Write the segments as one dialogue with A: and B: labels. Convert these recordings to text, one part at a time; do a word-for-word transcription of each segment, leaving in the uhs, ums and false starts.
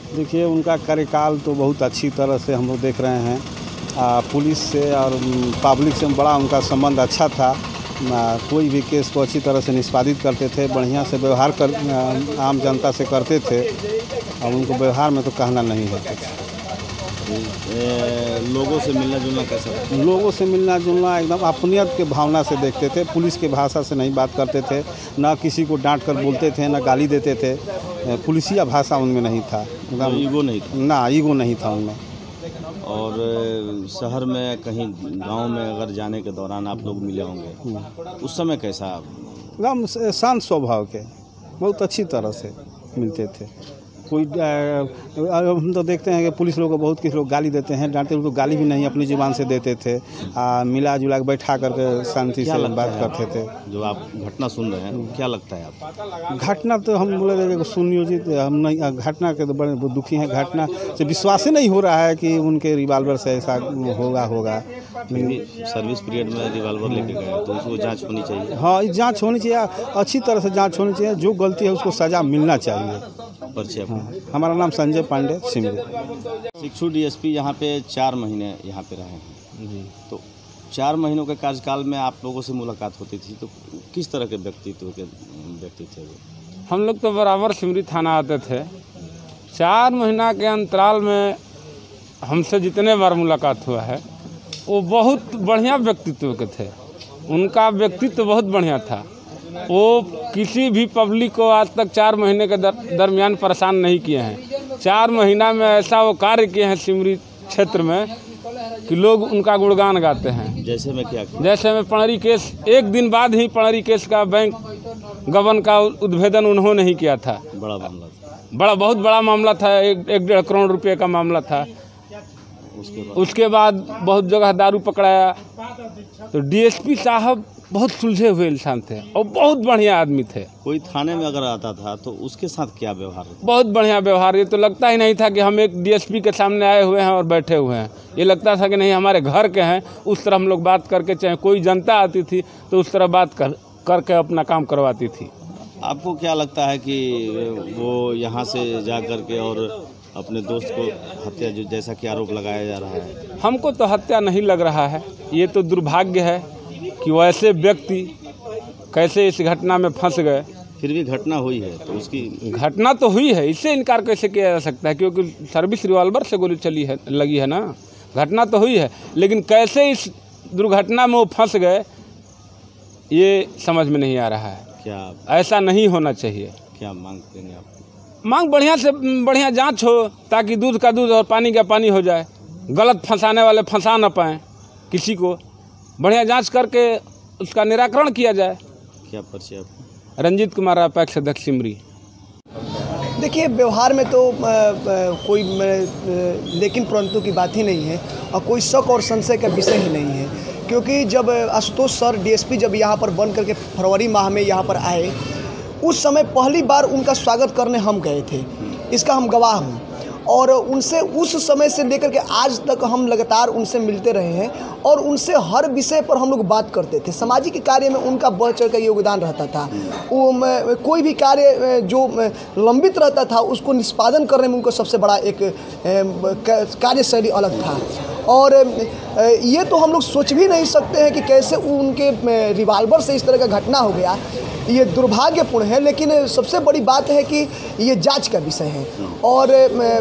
A: देखिए, उनका कार्यकाल तो बहुत अच्छी तरह से हम लोग देख रहे हैं। आ, पुलिस से और पब्लिक से बड़ा उनका संबंध अच्छा था। आ, कोई भी केस को अच्छी तरह से निष्पादित करते थे, बढ़िया से व्यवहार कर आ, आम जनता से करते थे और उनको व्यवहार में तो कहना नहीं है कुछ।
B: लोगों से मिलना जुलना कैसा?
A: लोगों से मिलना जुलना एकदम अपनियत के भावना से देखते थे। पुलिस के भाषा से नहीं बात करते थे, ना किसी को डांट कर बोलते थे, ना गाली देते थे। पुलिसिया भाषा उनमें नहीं था,
B: एकदम ईगो नहीं था।
A: ना ईगो नहीं था उनमें।
B: और शहर में कहीं गांव में अगर जाने के दौरान आप लोग मिले होंगे, उस समय कैसा?
A: एकदम शांत स्वभाव के, बहुत अच्छी तरह से मिलते थे। कोई हम तो देखते हैं कि पुलिस लोग को बहुत किसी लोग गाली देते हैं, डांटते हैं, तो गाली भी नहीं अपनी जुबान से देते थे। आ, मिला जुला के बैठा करके शांति से बात करते थे।
B: जो आप घटना सुन रहे हैं, क्या लगता है आप?
A: घटना तो हम बोले सुनियोजित हम नहीं, घटना के तो बड़े दुखी हैं। घटना से विश्वास ही नहीं हो रहा है कि उनके रिवाल्वर से ऐसा होगा होगा
B: सर्विस पीरियड में रिवाल्वर लेके गए तो उसको जांच होनी चाहिए।
A: हाँ, जांच होनी चाहिए, अच्छी तरह से जांच होनी चाहिए। जो गलती है उसको सजा मिलना चाहिए।
B: परिचय?
A: हाँ, हमारा नाम संजय पांडे, सिमरी।
B: शिक्षु डीएसपी यहाँ पे चार महीने यहाँ पे रहे हैं जी। तो चार महीनों के कार्यकाल में आप लोगों से मुलाकात होती थी, तो किस तरह के व्यक्तित्व के व्यक्ति थे वो?
C: हम लोग तो बराबर सिमरी थाना आते थे। चार महीना के अंतराल में हमसे जितने बार मुलाकात हुआ है वो बहुत बढ़िया व्यक्तित्व के थे। उनका व्यक्तित्व बहुत बढ़िया था। वो किसी भी पब्लिक को आज तक चार महीने के दर, दरमियान परेशान नहीं किए हैं। चार महीना में ऐसा वो कार्य किए हैं सिमरी क्षेत्र में कि लोग उनका गुणगान गाते हैं।
B: जैसे में क्या किया?
C: जैसे में पणरी केस, एक दिन बाद ही पणरी केस का बैंक गबन का उद्भेदन उन्होंने ही किया था।
B: बड़ा मामला था,
C: बड़ा बहुत बड़ा मामला था। एक एक डेढ़ करोड़ रुपए का मामला था। उसके बाद उसके बाद बहुत जगह दारू पकड़ाया। तो डीएसपी साहब बहुत सुलझे हुए इंसान थे और बहुत बढ़िया आदमी थे।
B: कोई थाने में अगर आता था तो उसके साथ क्या व्यवहार?
C: बहुत बढ़िया व्यवहार। ये तो लगता ही नहीं था कि हम एक डीएसपी के सामने आए हुए हैं और बैठे हुए हैं। ये लगता था कि नहीं, हमारे घर के हैं। उस तरह हम लोग बात करके, चाहे कोई जनता आती थी तो उस तरह बात कर करके अपना काम करवाती थी।
B: आपको क्या लगता है कि वो यहाँ से जा कर के और अपने दोस्त को हत्या, जो जैसा कि आरोप लगाया जा रहा है?
C: हमको तो हत्या नहीं लग रहा है। ये तो दुर्भाग्य है कि वैसे व्यक्ति कैसे इस घटना में फंस गए।
B: फिर भी घटना हुई है तो उसकी
C: घटना तो हुई है, इससे इनकार कैसे किया जा सकता है? क्योंकि सर्विस रिवॉल्वर से गोली चली है, लगी है ना। घटना तो हुई है, लेकिन कैसे इस दुर्घटना में वो फंस गए ये समझ में नहीं आ रहा है।
B: क्या
C: ऐसा नहीं होना चाहिए?
B: क्या मांग करेंगे आप?
C: मांग बढ़िया से बढ़िया जांच हो, ताकि दूध का दूध और पानी का पानी हो जाए। गलत फंसाने वाले फंसा न पाएँ किसी को। बढ़िया जांच करके उसका निराकरण किया जाए।
B: क्या परिचय आपका?
C: रंजीत कुमार, अपेक्ष अध्यक्ष सिमरी।
D: देखिए, व्यवहार में तो आ, आ, कोई आ, लेकिन परंतु की बात ही नहीं है और कोई शक और संशय का विषय ही नहीं है। क्योंकि जब आशुतोष सर डीएसपी जब यहाँ पर बन करके फरवरी माह में यहाँ पर आए, उस समय पहली बार उनका स्वागत करने हम गए थे। इसका हम गवाह हूँ। और उनसे उस समय से लेकर के आज तक हम लगातार उनसे मिलते रहे हैं और उनसे हर विषय पर हम लोग बात करते थे। सामाजिक कार्य में उनका बढ़ चढ़ कर योगदान रहता था। वो कोई भी कार्य जो लंबित रहता था उसको निष्पादन करने में उनका सबसे बड़ा एक कार्यशैली अलग था। और ये तो हम लोग सोच भी नहीं सकते हैं कि कैसे उनके रिवाल्वर से इस तरह का घटना हो गया। ये दुर्भाग्यपूर्ण है, लेकिन सबसे बड़ी बात है कि ये जांच का विषय है और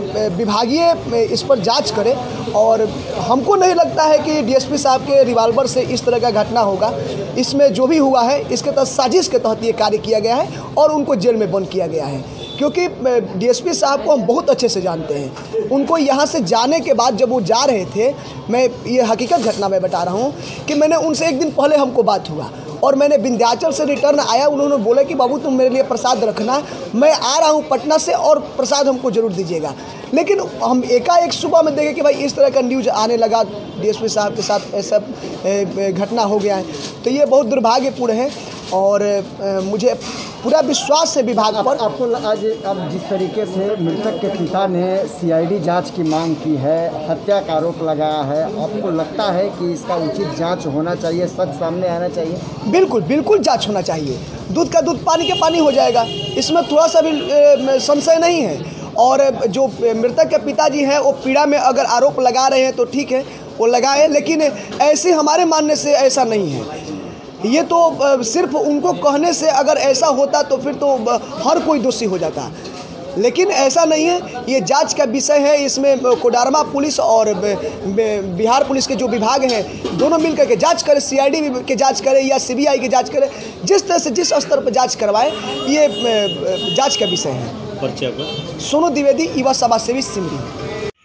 D: विभागीय इस पर जांच करे। और हमको नहीं लगता है कि डीएसपी साहब के रिवाल्वर से इस तरह का घटना होगा। इसमें जो भी हुआ है इसके तहत साजिश के तहत ये कार्य किया गया है और उनको जेल में बंद किया गया है। क्योंकि डीएसपी साहब को हम बहुत अच्छे से जानते हैं। उनको यहाँ से जाने के बाद जब वो जा रहे थे, मैं ये हकीकत घटना में बता रहा हूँ कि मैंने उनसे एक दिन पहले हमको बात हुआ और मैंने विंध्याचल से रिटर्न आया। उन्होंने बोला कि बाबू तुम मेरे लिए प्रसाद रखना, मैं आ रहा हूँ पटना से और प्रसाद हमको ज़रूर दीजिएगा। लेकिन हम एकाएक सुबह में देखे कि भाई इस तरह का न्यूज़ आने लगा, डीएसपी साहब के साथ ऐसा घटना हो गया है। तो ये बहुत दुर्भाग्यपूर्ण है और मुझे पूरा विश्वास है विभाग पर।
E: आपको आज अब जिस तरीके से मृतक के पिता ने सीआईडी जांच की मांग की है, हत्या का आरोप लगाया है, आपको लगता है कि इसका उचित जांच होना चाहिए, सच सामने आना चाहिए?
D: बिल्कुल बिल्कुल जांच होना चाहिए। दूध का दूध पानी के पानी हो जाएगा, इसमें थोड़ा सा भी संशय नहीं है। और जो मृतक के पिताजी हैं वो पीड़ा में अगर आरोप लगा रहे हैं तो ठीक है, वो लगाए, लेकिन ऐसे हमारे मानने से ऐसा नहीं है। ये तो सिर्फ उनको कहने से अगर ऐसा होता तो फिर तो हर कोई दोषी हो जाता, लेकिन ऐसा नहीं है। ये जांच का विषय है, इसमें कोडरमा पुलिस और बिहार पुलिस के जो विभाग हैं दोनों मिलकर के जांच करें, सीआईडी के जांच करें या सीबीआई की जांच करें, जिस तरह से जिस स्तर पर जांच करवाएं, ये जांच का विषय है।
B: परिचय पर
D: सोनू द्विवेदी, युवा समाज सेवी, सिमरी।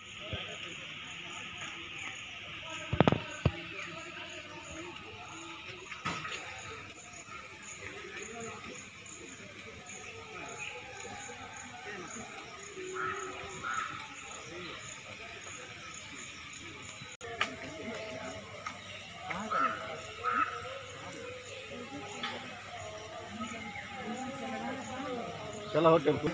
B: चलो हो टेम्पो